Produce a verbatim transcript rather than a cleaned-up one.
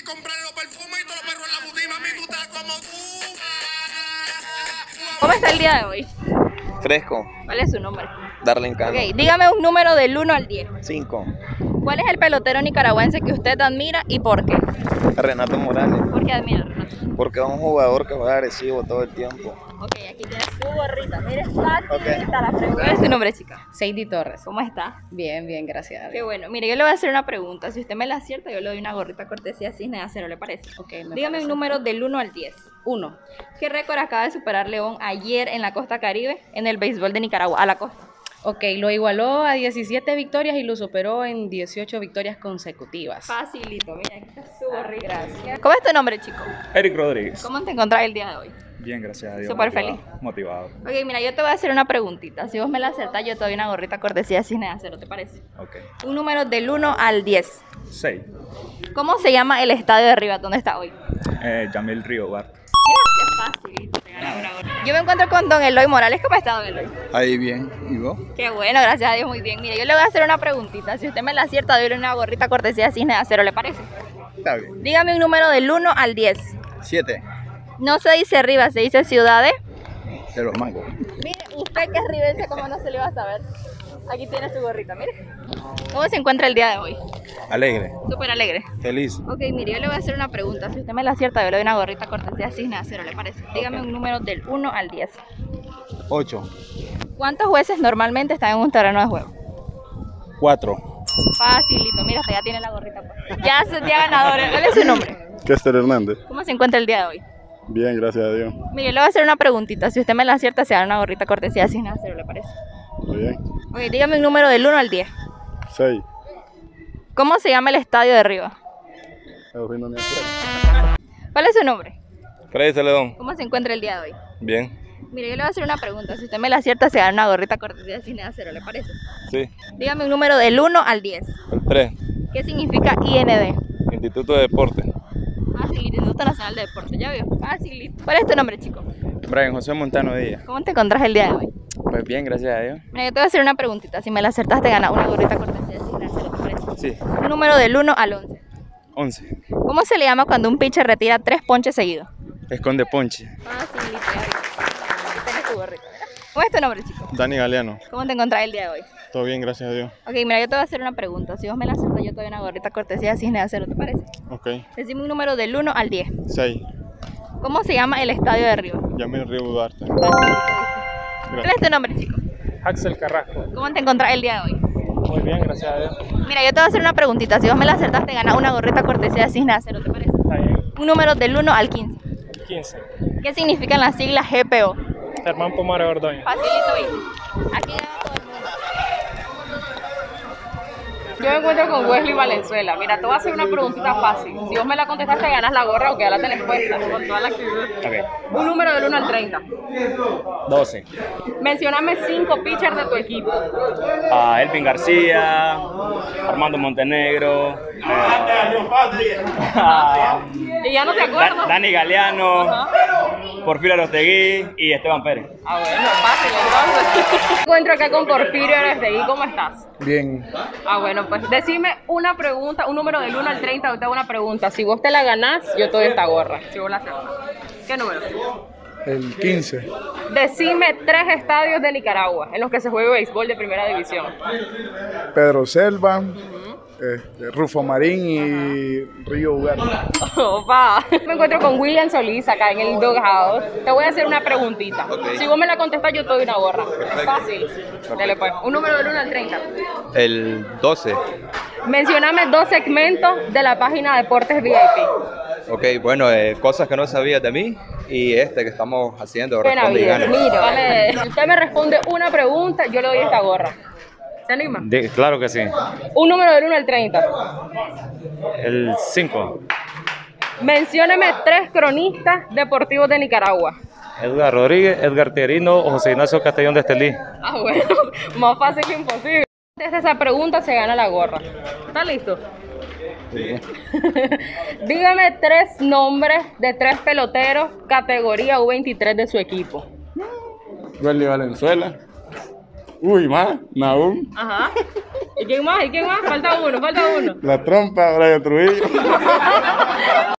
comprar los perfumes y todos los perros en la budima. Mi tú estás como tú. ¿Cómo está el día de hoy? Fresco. ¿Cuál es su nombre? Darling Cano. Ok, dígame un número del uno al diez. cinco. ¿Cuál es el pelotero nicaragüense que usted admira y por qué? Renato Morales. ¿Por qué admira a Renato? Porque es un jugador que juega agresivo todo el tiempo. Ok, aquí tiene su gorrita. Mire, fácil Ok. está la pregunta. ¿Cuál es su nombre, chica? Seidy Torres. ¿Cómo está? Bien, bien, gracias a Qué Dios. bueno. Mire, yo le voy a hacer una pregunta. Si usted me la acierta, yo le doy una gorrita cortesía Cisne de Acero, ¿le parece? Ok, me Dígame parece. un número del uno al diez. Uno. ¿Qué récord acaba de superar León ayer en la costa Caribe en el béisbol de Nicaragua? A la costa. Ok, lo igualó a diecisiete victorias y lo superó en dieciocho victorias consecutivas. Facilito, mira, aquí está su gorrita. Gracias. ¿Cómo es tu nombre, chico? Eric Rodríguez. ¿Cómo te encontrás el día de hoy? Bien, gracias a Dios. Súper motivado, feliz. Motivado. Ok, mira, yo te voy a hacer una preguntita. Si vos me la acertás, yo te doy una gorrita cortesía Cisne de Acero, ¿te parece? Ok. Un número del uno al diez. seis. ¿Cómo se llama el estadio de Rivas donde está hoy? Eh, Yamil Río Bar. Mira, qué fácil. Te ganas una gorra. Yo me encuentro con don Eloy Morales. ¿Cómo está, don Eloy? Ahí bien. ¿Y vos? Qué bueno, gracias a Dios, muy bien. Mire, yo le voy a hacer una preguntita. Si usted me la acierta, doy una gorrita cortesía Cisne de Acero, ¿le parece? Está bien. Dígame un número del uno al diez. siete. No se dice Rivas, se dice Ciudades. De los mangos. Mire, usted que es ribense, ¿cómo no se le iba a saber? Aquí tiene su gorrita, mire. ¿Cómo se encuentra el día de hoy? Alegre. Súper alegre. Feliz. Ok, mire, yo le voy a hacer una pregunta. Si usted me la acierta, yo le doy una gorrita cortesía Cisne de Acero, ¿le parece? Dígame un número del uno al diez. ocho. ¿Cuántos jueces normalmente están en un terreno de juego? cuatro. Facilito, mira, usted ya tiene la gorrita. Pues. Ya es ya ganador. ¿Cuál es su nombre? Kester Hernández. ¿Cómo se encuentra el día de hoy? Bien, gracias a Dios. Mire, le voy a hacer una preguntita. Si usted me la acierta, se da una gorrita cortesía Cisne de Acero, ¿le parece? Muy bien. Ok, dígame un número del uno al diez. seis. ¿Cómo se llama el estadio de Rivas? Eugenia Nieto. ¿Cuál es su nombre? Freddy Celedón. ¿Cómo se encuentra el día de hoy? Bien. Mire, yo le voy a hacer una pregunta. Si usted me la acierta, se da una gorrita cortesía Cisne de Acero, ¿le parece? Sí. Dígame un número del uno al diez. El tres. ¿Qué significa I N D? Instituto de Deporte. Facilito, Instituto Nacional de Deportes, ya veo. Facilito. ¿Cuál es tu nombre, chico? Brian José Montano Díaz. ¿Cómo te encontrás el día de hoy? Pues bien, gracias a Dios. Mira, yo te voy a hacer una preguntita. Si me la acertas, te ganas una gorrita cortesía Cisne de Acero, ¿te parece? Sí. Un número del uno al once. once. ¿Cómo se le llama cuando un pitcher retira tres ponches seguidos? Esconde ponche. Facilito, ya veo. Aquí tienes tu gorrita, ¿verdad? ¿Cómo es tu nombre, chico? Dani Galeano. ¿Cómo te encontrás el día de hoy? Todo bien, gracias a Dios. Ok, mira, yo te voy a hacer una pregunta. Si vos me la acertas, yo te doy una gorrita cortesía Cisne de Acero, ¿te parece? Ok. Decime un número del uno al diez. seis. ¿Cómo se llama el estadio de Rivas? Yamil Río Duarte. Facilito, ¿viste? ¿Cuál es tu nombre, chico? Axel Carrasco. ¿Cómo te encontrás el día de hoy? Muy bien, gracias a Dios. Mira, yo te voy a hacer una preguntita. Si vos me la acertas, te ganas una gorrita cortesía Cisne de Acero, ¿te parece? Está bien. Un número del uno al quince. quince. ¿Qué significan las siglas G P O? Germán Pomares Ordóñez. Facilito, ¿viste? Aquí gana todo el mundo. Yo me encuentro con Wesley Valenzuela. Mira, te voy a hacer una preguntita fácil. Si vos me la contestas, te ganas la gorra o quedala la puesta con toda la actitud. Ok. Un número del uno al treinta. doce. Mencioname cinco pitchers de tu equipo. A Elvin García, Armando Montenegro, eh, a Y ya no te Da- acuerdas. Dani Galeano, Porfirio Arotegui y Esteban Pérez. Ah, bueno, fácil, entonces. Me encuentro acá con Porfirio Arotegui. ¿Cómo estás? Bien. Ah, bueno, pues decime una pregunta, un número del uno al treinta, yo te hago una pregunta. Si vos te la ganás, yo te doy esta gorra. Si vos la aceptas. ¿Qué número? El quince. Decime tres estadios de Nicaragua en los que se juega béisbol de primera división. Pedro Selva, este, Rufo Marín y Río Ugarte. Opa. Me encuentro con William Solís acá en el Doghouse. Te voy a hacer una preguntita. Si vos me la contestas, yo te doy una gorra. Fácil. Dale pues. Un número del uno al treinta. El doce. Mencioname dos segmentos de la página Deportes V I P. Ok, bueno, eh, cosas que no sabías de mí y este que estamos haciendo. Responde y Benavides, gana. mira, vale. Si usted me responde una pregunta, yo le doy esta gorra. ¿Se anima? De- claro que sí. Un número del uno al treinta. El cinco. Mencióneme tres cronistas deportivos de Nicaragua. Edgar Rodríguez, Edgar Terino o José Ignacio Castellón de Estelí. Ah, bueno, más fácil que imposible. Desde esa pregunta se gana la gorra. ¿Está listo? Sí. Dígame tres nombres de tres peloteros categoría U veintitrés de su equipo. Wesley Valenzuela. Uy, más. Naum. Ajá. ¿Y quién más? ¿Y quién más? Falta uno, falta uno. La trompa, Brian Trujillo.